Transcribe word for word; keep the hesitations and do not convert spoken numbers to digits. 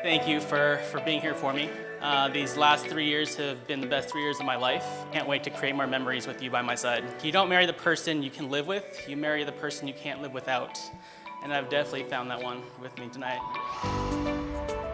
Thank you for, for being here for me. Uh, these last three years have been the best three years of my life. Can't wait to create more memories with you by my side. You don't marry the person you can live with, you marry the person you can't live without. And I've definitely found that one with me tonight.